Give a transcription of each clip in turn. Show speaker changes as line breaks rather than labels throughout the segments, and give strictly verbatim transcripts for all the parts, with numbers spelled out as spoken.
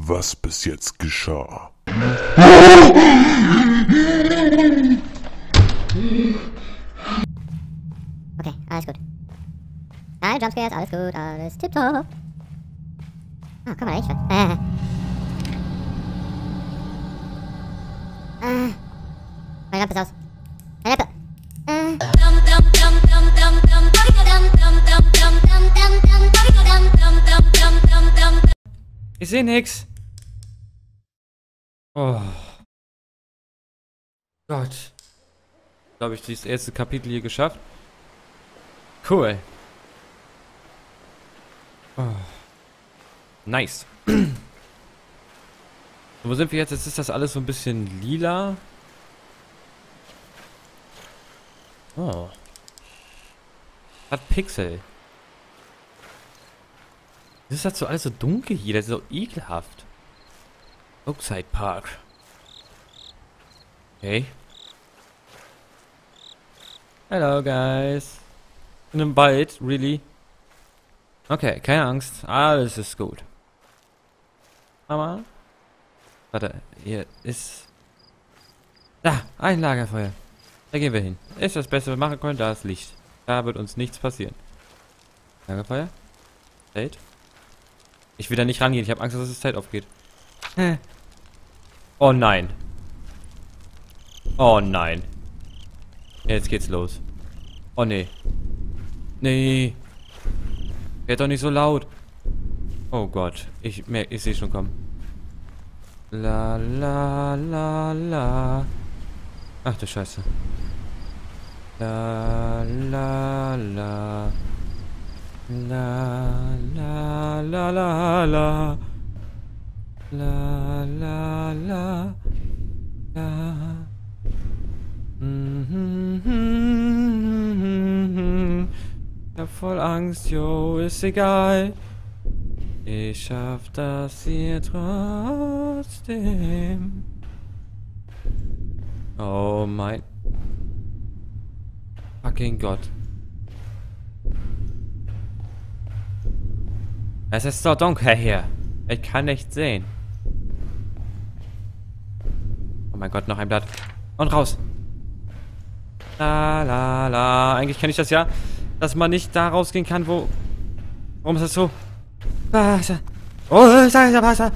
was bis jetzt geschah.
Okay, alles gut. Keine Jumpscares, alles gut, alles tipptopp. Ah, komm mal, echt. Äh. Äh. Meine Lampe ist aus. Meine Lampe. Äh.
Ich sehe nix. Oh. Gott. Glaube ich, dieses erste Kapitel hier geschafft. Cool. Oh. Nice. Wo sind wir jetzt? Jetzt ist das alles so ein bisschen lila. Oh. Hat Pixel. Das ist halt so alles so dunkel hier. Das ist so ekelhaft. Oakside Park. Okay. Hello, guys. In einem Wald, really? Okay, keine Angst. Alles ist gut. Aber... Warte, hier ist... Da, ein Lagerfeuer. Da gehen wir hin. Ist das Beste, was wir machen können, da ist Licht. Da wird uns nichts passieren. Lagerfeuer? Zelt? Ich will da nicht rangehen, ich habe Angst, dass das Zelt aufgeht. Oh nein. Oh nein. Jetzt geht's los. Oh nee. Nee. Geht doch nicht so laut. Oh Gott. Ich merke, ich sehe schon kommen. La la la la. Ach du Scheiße. La la la. La la la la la. La la la la. Mhm. Ich hab voll Angst, yo, ist egal. Ich schaff das hier trotzdem. Oh mein fucking Gott. Es ist so dunkel hier. Ich kann nicht sehen. Oh mein Gott, noch ein Blatt. Und raus. La la la. Eigentlich kenne ich das ja, dass man nicht da rausgehen kann, wo... Warum ist das so? Wasser. Oh, Wasser, Wasser.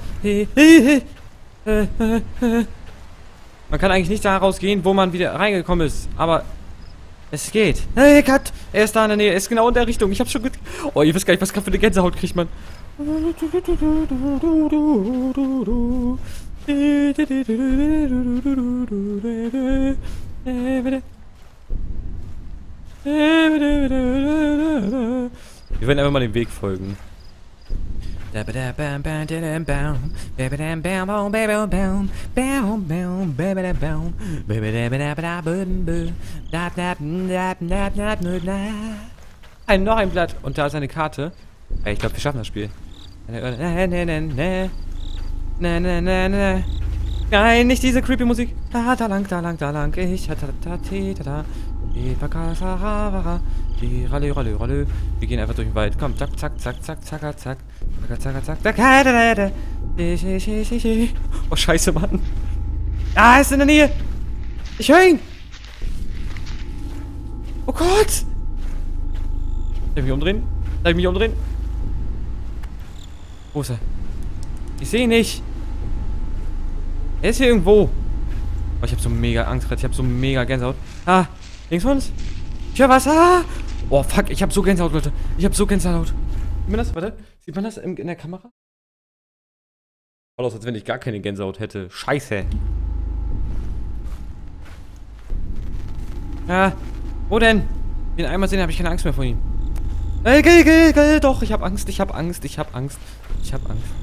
Man kann eigentlich nicht da rausgehen, wo man wieder reingekommen ist. Aber es geht. Hey, Kat. Er ist da in der Nähe. Er ist genau in der Richtung. Ich hab's schon gut... Oh, ihr wisst gar nicht, was gerade für eine Gänsehaut kriegt man. Wir werden einfach mal dem Weg folgen. Ein, noch ein Blatt. Und da ist eine Karte. Ich glaube, wir schaffen das Spiel. Nein, nicht diese creepy Musik. Da, da lang, da lang, da lang. Ich hatte da, da, da. Wir gehen einfach durch den Wald. Komm, zack, zack, zack, zack, zack, zack, zack, zack, zack, zack. Oh, scheiße, Mann. Ah, er ist in der Nähe. Ich höre ihn. Oh Gott. Darf ich mich umdrehen? Darf ich mich umdrehen? Wo ist er? Ich sehe ihn nicht. Er ist hier irgendwo. Oh, ich habe so mega Angst gerade. Ich habe so mega Gänsehaut. Ah, links von uns. Ich höre was. Ah. Oh, fuck. Ich habe so Gänsehaut, Leute. Ich habe so Gänsehaut. Sieht man das? Warte. Sieht man das in, in der Kamera? Schaut aus, als wenn ich gar keine Gänsehaut hätte. Scheiße. Ja. Wo denn? Den einmal sehen, habe ich keine Angst mehr vor ihm. Ey, geh, geh, geh, doch. Ich habe Angst. Ich habe Angst. Ich habe Angst. Ich habe Angst.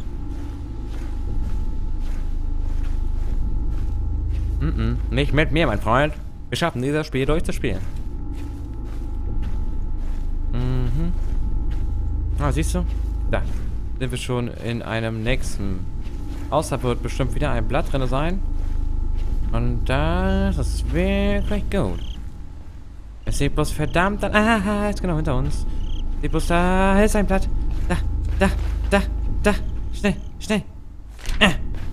Mm-mm. Nicht mit mir, mein Freund. Wir schaffen dieses Spiel durchzuspielen. Mhm. Ah, siehst du? Da sind wir schon in einem nächsten. Außer wird bestimmt wieder ein Blatt drin sein. Und das ist wirklich gut. Es sieht bloß verdammt an. Ah, ist genau hinter uns. Sieht bloß da. Ist ein Blatt. Da, da, da, da. Schnell, schnell. Ah.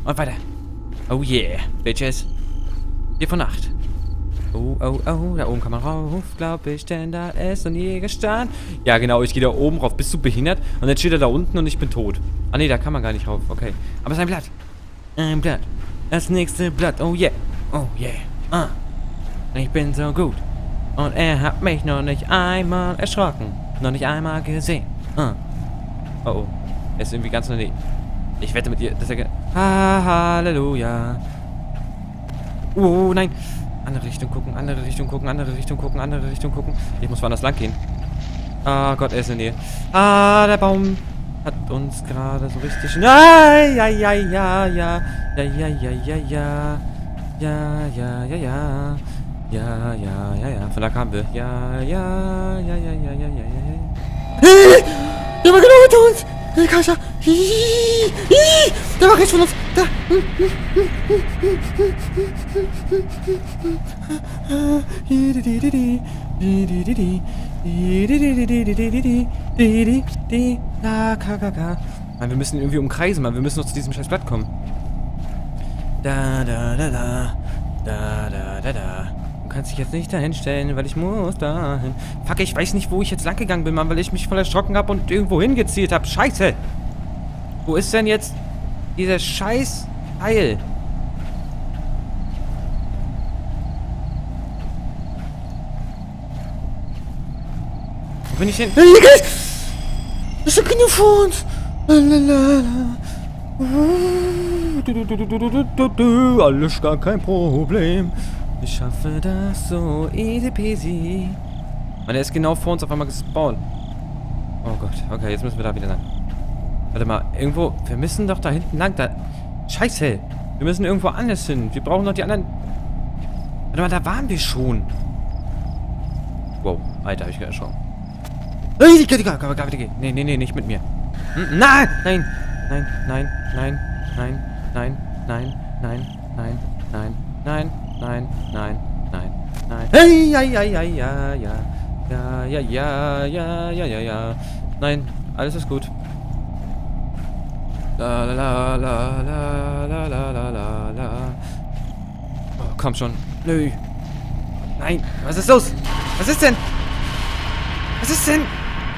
Und weiter. Oh yeah, Bitches. vier von acht. Oh, oh, oh, da oben kann man rauf, glaub ich, denn da ist noch nie gestanden. Ja, genau, ich gehe da oben rauf. Bist du behindert? Und dann steht er da unten und ich bin tot. Ah, nee, da kann man gar nicht rauf. Okay. Aber es ist ein Blatt. Ein Blatt. Das nächste Blatt. Oh yeah. Oh yeah. Ah. Ich bin so gut. Und er hat mich noch nicht einmal erschrocken. Noch nicht einmal gesehen. Ah. Oh, oh. Er ist irgendwie ganz in der Nähe. Ich wette mit dir, dass er... Ha, Halleluja. Oh, nein. Andere Richtung gucken, andere Richtung gucken, andere Richtung gucken, andere Richtung gucken. Ich muss woanders lang gehen. Ah Gott, er ist in der Nähe. Ah, der Baum hat uns gerade so richtig... Nein, ja, ja, ja, ja. Ja, ja, ja, ja, ja. Ja, ja, ja, ja. Ja, ja, ja, ja. Von da kamen wir. Ja, ja, ja, ja, ja, ja, ja, ja.
Hey! Der war genau hinter uns! Hey, Kascha! Der war rechts von uns! Da!
Mann, wir müssen irgendwie umkreisen, Mann. Wir müssen noch zu diesem scheiß Blatt kommen. Da, da, da, da. Da, da, da, da. Du kannst dich jetzt nicht dahin stellen, weil ich muss dahin. Fuck, ich weiß nicht, wo ich jetzt lang gegangen bin, Mann, weil ich mich voll erschrocken habe und irgendwo hingezielt habe. Scheiße! Wo ist denn jetzt dieser scheiß Teil? Wo bin ich hin?
Hey, das ist ein Kinder vor uns!
Alles gar kein Problem. Ich schaffe das so easy peasy. Und er ist genau vor uns auf einmal gespawnt. Oh Gott, okay, jetzt müssen wir da wieder lang. Warte mal, irgendwo, wir müssen doch da hinten lang, da... Scheiße, wir müssen irgendwo anders hin. Wir brauchen noch die anderen... Warte mal, da waren wir schon. Wow, Alter, hab ich gerade erschrocken. Nein, ich kann nicht, nee, nee, nee, nicht mit mir. Nein, nein, nein, nein, nein, nein, nein, nein, nein, nein, nein, nein, nein, nein, nein, nein. Hey, ja, ja, ja, ja, ja. Ja, ja, ja, ja, ja, ja, ja. Nein, alles ist gut. La la la la la la la la la la. Oh, komm schon. Nö. Nein, was ist los? Was ist denn? Was ist denn?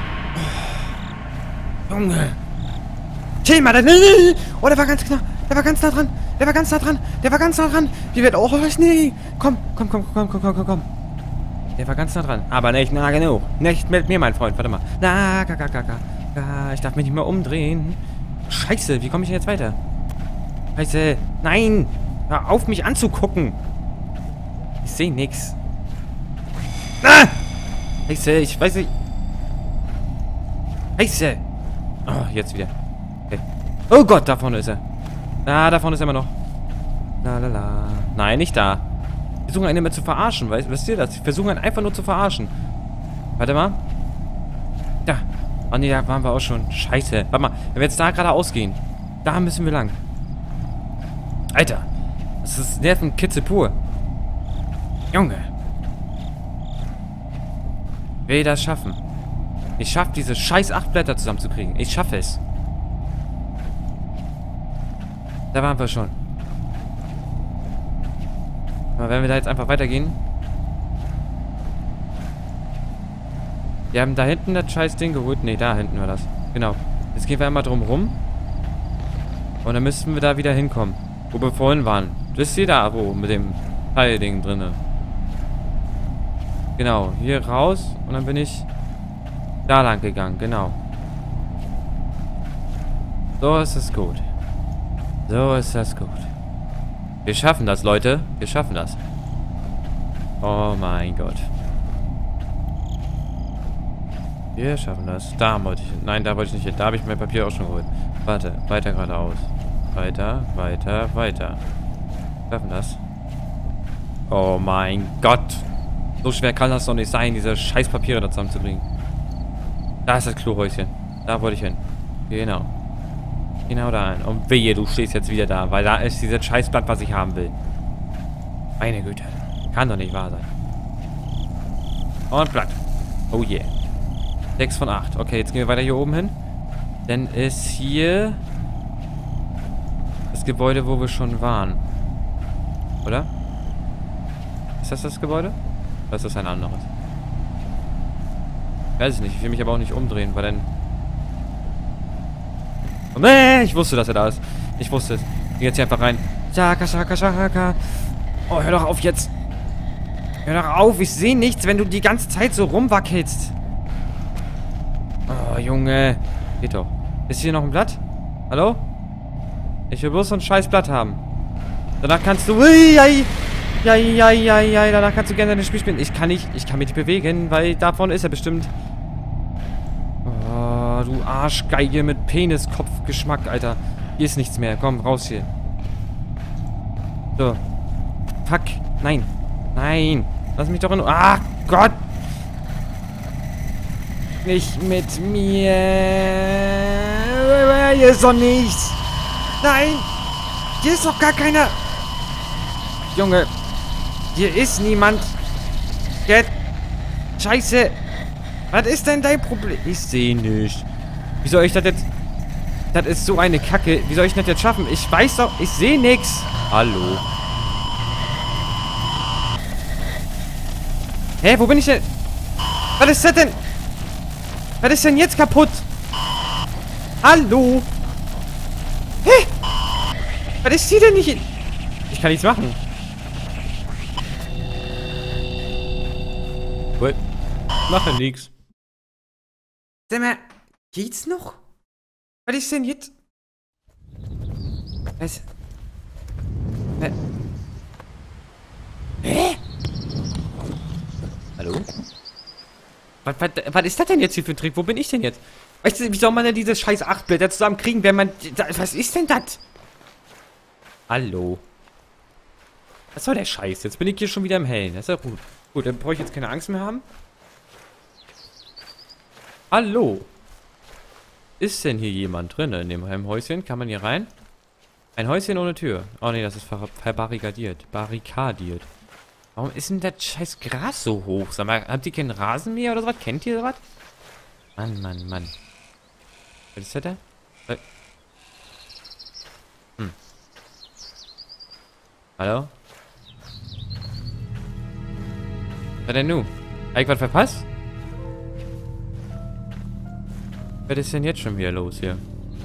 Oh, Junge. Chill mal, nee. Oh, der war ganz knapp. Der war ganz nah dran. Der war ganz nah dran. Der war ganz nah dran. Die wird auch. Oh, nee. Komm, komm, komm, komm, komm, komm, komm, komm. Der war ganz nah dran. Aber nicht nah genug. Nicht mit mir, mein Freund. Warte mal. Na, ga, ga, ga, ga. Ich darf mich nicht mehr umdrehen. Scheiße, wie komme ich denn jetzt weiter? Scheiße. Nein. Hör auf, mich anzugucken. Ich sehe nichts. Ah! Scheiße, ich weiß nicht. Scheiße. Oh, jetzt wieder. Okay. Oh Gott, da vorne ist er. Ah, da vorne ist er immer noch. La la la. Nein, nicht da. Wir versuchen einen immer zu verarschen, weißt, wisst ihr das? Wir versuchen einen einfach nur zu verarschen. Warte mal. Da. Oh ne, da waren wir auch schon. Scheiße. Warte mal, wenn wir jetzt da geradeaus gehen, da müssen wir lang. Alter. Das ist Nervenkitzel pur. Junge. Will ich das schaffen? Ich schaffe diese scheiß acht Blätter zusammenzukriegen. Ich schaffe es. Da waren wir schon. Aber wenn wir da jetzt einfach weitergehen. Wir haben da hinten das scheiß Ding geholt. Ne, da hinten war das. Genau. Jetzt gehen wir einmal drum rum. Und dann müssten wir da wieder hinkommen. Wo wir vorhin waren. Wisst ihr da, wo? Mit dem Teilding drinne. Genau. Hier raus. Und dann bin ich da lang gegangen. Genau. So ist es gut. So ist das gut. Wir schaffen das, Leute. Wir schaffen das. Oh mein Gott. Wir schaffen das. Da wollte ich... Nein, da wollte ich nicht hin. Da habe ich mein Papier auch schon geholt. Warte. Weiter geradeaus. Weiter, weiter, weiter. Wir schaffen das. Oh mein Gott. So schwer kann das doch nicht sein, diese scheiß Papiere da zusammenzubringen. Da ist das Klohäuschen. Da wollte ich hin. Genau. Genau da hin. Und wehe, du stehst jetzt wieder da, weil da ist dieses Scheißblatt, was ich haben will. Meine Güte. Kann doch nicht wahr sein. Und Blatt. Oh yeah. sechs von acht. Okay, jetzt gehen wir weiter hier oben hin. Dann ist hier... Das Gebäude, wo wir schon waren. Oder? Ist das das Gebäude? Oder ist das ein anderes? Weiß ich nicht. Ich will mich aber auch nicht umdrehen, weil dann... Oh, nee, ich wusste, dass er da ist. Ich wusste es. Ich geh jetzt hier einfach rein. Shaka, shaka, shaka. Oh, hör doch auf jetzt. Hör doch auf. Ich sehe nichts, wenn du die ganze Zeit so rumwackelst. Oh, Junge. Geht doch. Ist hier noch ein Blatt? Hallo? Ich will bloß so ein scheiß Blatt haben. Danach kannst du... Ui, ja, ja, ja, ja, danach kannst du gerne dein Spiel spielen. Ich kann nicht, ich kann mich nicht bewegen, weil davon ist er bestimmt. Oh, du Arschgeige mit Peniskopfgeschmack, Alter. Hier ist nichts mehr. Komm, raus hier. So. Fuck. Nein. Nein. Lass mich doch in... Ach Gott. Nicht mit mir. Hier ist doch nichts. Nein. Hier ist doch gar keiner. Junge. Hier ist niemand. Jetzt. Scheiße. Was ist denn dein Problem? Ich sehe nicht. Wie soll ich das jetzt... Das ist so eine Kacke. Wie soll ich das jetzt schaffen? Ich weiß doch... Ich sehe nichts. Hallo. Hä, wo bin ich denn? Was ist das denn? Was ist denn jetzt kaputt? Hallo? Hä? Was ist hier denn nicht... Ich kann nichts machen. Gut. Mache nix. Sag mal, geht's noch? Was ist denn jetzt? Was? Was? Hä? Hallo? Was, was, was ist das denn jetzt hier für ein Trick? Wo bin ich denn jetzt? Weißt du, wie soll man denn diese scheiß acht Blätter zusammenkriegen, wenn man... Was ist denn das? Hallo? Was soll der Scheiß? Jetzt bin ich hier schon wieder im Hellen. Das ist ja gut. Gut, dann brauche ich jetzt keine Angst mehr haben. Hallo? Ist denn hier jemand drin in dem Häuschen? Kann man hier rein? Ein Häuschen ohne Tür. Oh ne, das ist ver verbarrikadiert. Barrikadiert. Warum ist denn das scheiß Gras so hoch? Sag mal, habt ihr keinen Rasenmäher oder sowas? Kennt ihr sowas? Mann, Mann, Mann. Was ist das da? Hm. Hallo? Was denn nun? Hab ich was verpasst? Was ist denn jetzt schon wieder los hier?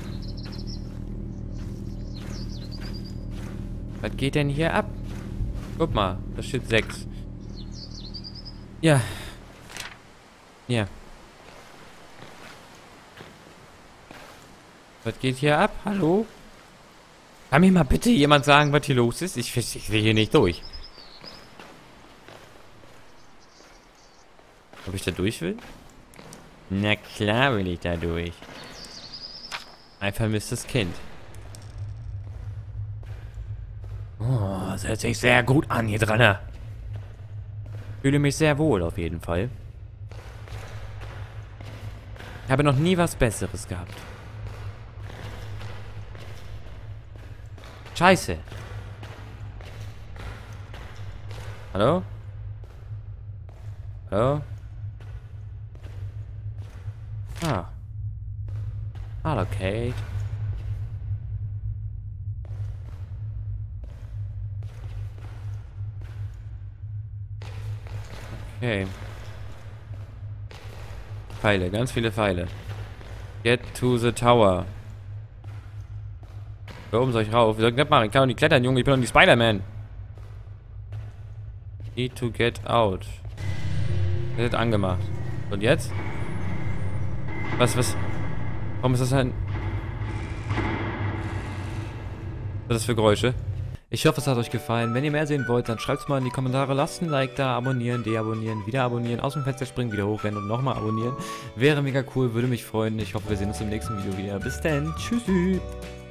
Was geht denn hier ab? Guck mal, da steht sechs. Ja. Ja. Was geht hier ab? Hallo? Kann mir mal bitte jemand sagen, was hier los ist? Ich, ich will hier nicht durch. Ob ich da durch will? Na klar will ich da durch. Ein vermisstes Kind. Oh, das hört sich sehr gut an hier dran. Fühle mich sehr wohl auf jeden Fall. Ich habe noch nie was Besseres gehabt. Scheiße. Hallo? Hallo? Ah. Hallo, Kate. Okay. Pfeile, ganz viele Pfeile. Get to the tower. Da oben soll ich rauf. Wie soll ich das machen? Ich kann doch nicht klettern, Junge. Ich bin doch nicht Spider-Man. Need to get out. Das ist angemacht. Und jetzt? Was, was? Warum ist das ein... Was ist das für Geräusche? Ich hoffe, es hat euch gefallen. Wenn ihr mehr sehen wollt, dann schreibt es mal in die Kommentare. Lasst ein Like da, abonnieren, deabonnieren, wieder abonnieren, aus dem Fenster springen, wieder hochrennen und nochmal abonnieren. Wäre mega cool, würde mich freuen. Ich hoffe, wir sehen uns im nächsten Video wieder. Bis dann. Tschüssi.